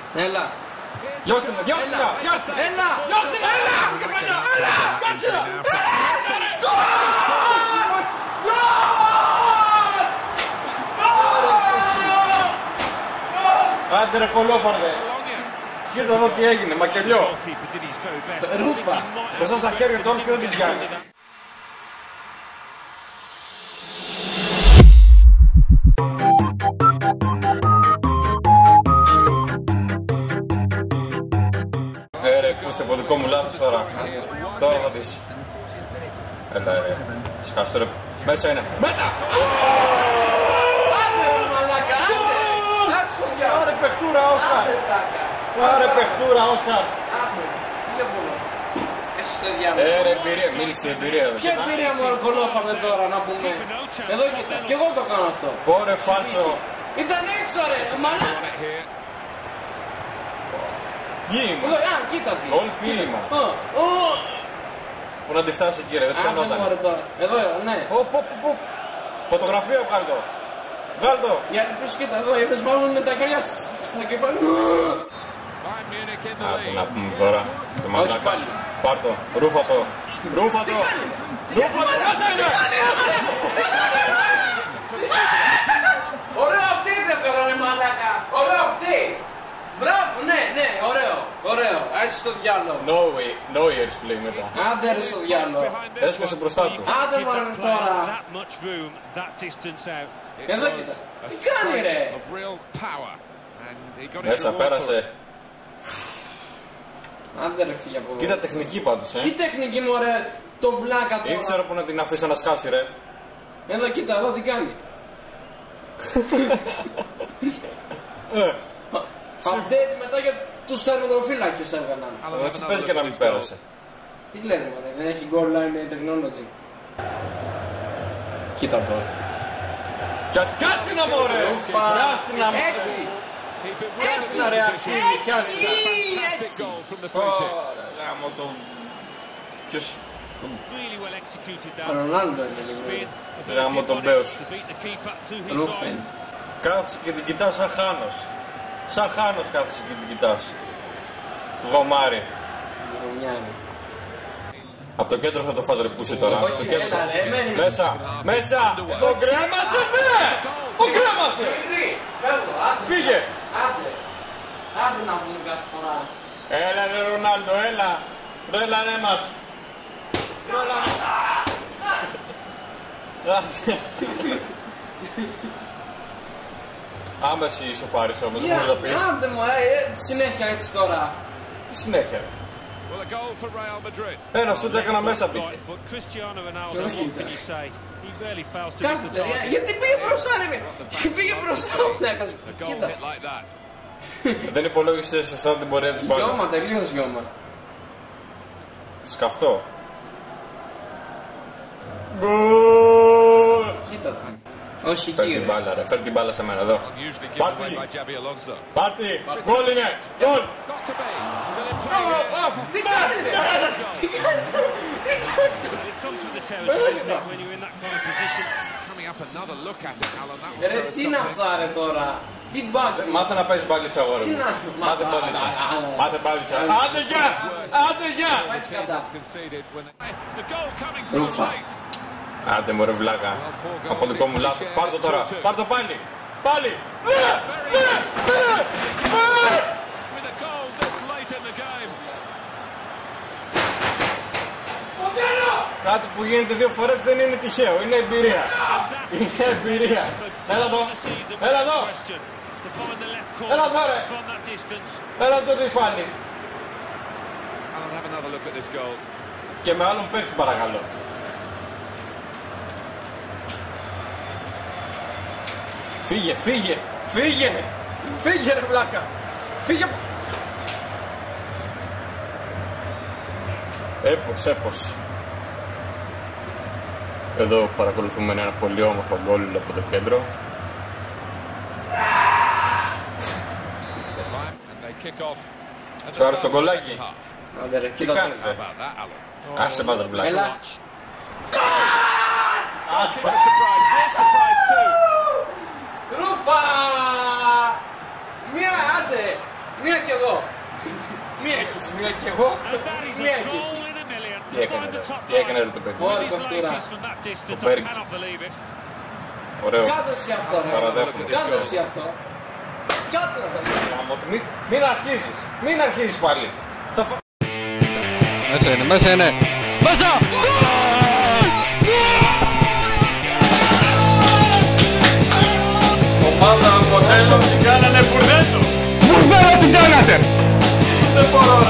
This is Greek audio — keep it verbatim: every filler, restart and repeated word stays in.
Έλα. Διώξτε με, διώξτε με, διώξτε με. Έλα. Διώξτε με, έλα. Έλα, διώξτε με. Άντε ρε κολόφαρδε. Κοίτα εδώ τι έγινε, μακελιό. Ρούφα. Μπροστά στα χέρια του όλους και δεν την πιάνει. Ε ρε, ακούστε από δικό μου λάθος τώρα. Τώρα θα δεις. Έλα ρε, σκάσου ρε. Μέσα είναι. Μέσα! Άρε παιχτούρα, Όσκαρ! Άρε παιχτούρα, Όσκαρ! Ε ρε εμπειρία, μίλησε η εμπειρία εδώ. Ποια εμπειρία μου αλκοολόφαμε τώρα να πούμε. Εδώ κοίτα, κι εγώ το κάνω αυτό. Πόρε φάρτσο. Ήταν έξω ρε, μαλάκα. Ποίημα. Εδώ, α, κοίτα τι. Γκολ ποίημα. Πού να τη φτάσει κύριε, δεν πιανόταν. Εδώ, ναι. Φωτογραφία βγάλ' το. Βγάλ' το. Οι άλλοι πίσω κοίτα εδώ, είδες βάλουν τα χέρια στα κεφάλι. Άντε να πούμε τώρα. Όχι πάλι. Πάρ' το, ρούφα το. Ρούφα το. Ρούφα το, μέσα είναι. Ωραίο update έφερα ρε μαλάκα. Ωραίο update. Μπράβο, ναι, ναι, ωραίο, ωραίο. Άσε στο διάλογο. No way σου λέει μετά. Άντε ρε στο διάλογο. Έσκασε μπροστά του. Άντε μωρέ τώρα. Εδώ κοίτα. Τι κάνει ρε. Μέσα πέρασε. Άντε ρε φύγε από εδώ. Κοίτα τεχνική πάντως, ε. Τι τεχνική μωρέ, το βλάκα τώρα. Ήξερα που να την αφήσει να σκάσει ρε. Εδώ κοίτα, εδώ τι κάνει. Update μετά για τους τερματοφύλακες έβγαλαν. Έτσι πες και να μην πέρασε. Τι λένε μωρέ, δεν έχει goal line technology. Κοίτα τώρα. Πιάστηνα μωρέ! Πιάστηνα μωρέ! Έτσι! Πιάστηνα ρε αρχίδι, πιάστηνα! Έτσι! Γάμο το... Ποιος... Ο Ρονάλντο είναι. Γάμο τον Μπέος. Ρούφεν. Κάθεσαι και την κοιτάς σαν Χάνος. Σαν Χάνος κάθεσαι και την κοιτάς. Γομάρι. Βρωμιάρι. Από το κέντρο θα το φας ρε πούσι τώρα. Όχι, έλα ρε, μένει. Μέσα, μέσα! Το κρέμασε, ναι! Το κρέμασε! Φεύγω, άντε. Φύγε! Άντε. Άντε να βγουν κάθε φορά. Έλα ρε Ρονάλντο, έλα! Έλα ρε μας! Έλα! Άμεση ισοφάρισε όμως, δεν μπορείς να πεις. Άντε μου, συνέχεια έτσι τώρα. Τι συνέχεια ρε. Ένα σούτ έκανα μέσα μπήκε. Κάθεται, γιατί πήγε μπροστά ρε. Πήγε μπροστά ο βλάκας. Κοίτα. Δεν υπολόγισε σωστά την πορεία της μπάλας. Γιώμα, τελείως γιώμα. Σκαφτό. Κοίτα τα. Όχι Φέρ την κύριε. μπάλα ρε, φέρ την μπάλα σε μένα εδώ. Πάρτι! Πάρτι! Γκολ είναι! Γκολ! Τι κάνει ρε! Τι κάνεις ρε! Ρε τι είναι αυτά ρε τώρα! Τι μπάτσι! Μάθε να παίζεις μπάλιτσα αγόρι μου. Μάθε μπάλιτσα. Μάθε μπάλιτσα. Άντε γεια! Άντε γεια! Πάει σκατά. Ρούφα. Άντε μωρέ βλάκα. Από δικό μου λάθος. Πάρ' το τώρα. Πάρ' το πάλι. Πάλι. Ναι! Ναι! Ναι! Κάτι που γίνεται δύο φορές δεν είναι τυχαίο. Είναι εμπειρία. Είναι εμπειρία. Έλα εδώ. Έλα εδώ. Έλα εδώ ρε. Έλα το δεις πάλι. Και με άλλον παίχτη παρακαλώ. Φύγε, φύγε, φύγε, φύγε ρε βλάκα, φύγε. Έπος, έπος. Εδώ παρακολουθούμε ένα πολύ όμορφο γκολ από το κέντρο. Σου άρεσε το γκολάκι? Άντε ρε, Τι κοίτα κάνεις ρε? Άσε μας ρε βλάκα. Έλα. Ρούφα! Μία, άντε! Μία Μία έκκληση. Μία κι εγώ. Μία έκκληση. Τι έκανε, τι έκανε ρε το παιδί. Ωραία κοφτούρα. Το Μπέργκ. Ωραίο. Κάτω εσύ αυτό ρε. Παραδέχομαι. Κάτω εσύ αυτό. Κάτω ρε. Μην, μην αρχίσεις. Μην αρχίσεις πάλι. Θα φα... Μέσα είναι, μέσα είναι. Μέσα! Ομάδα μοντέλο τι κάνανε μπουρδέτο. Μπουρδέλο τι κάνατε! Δεν μπορώ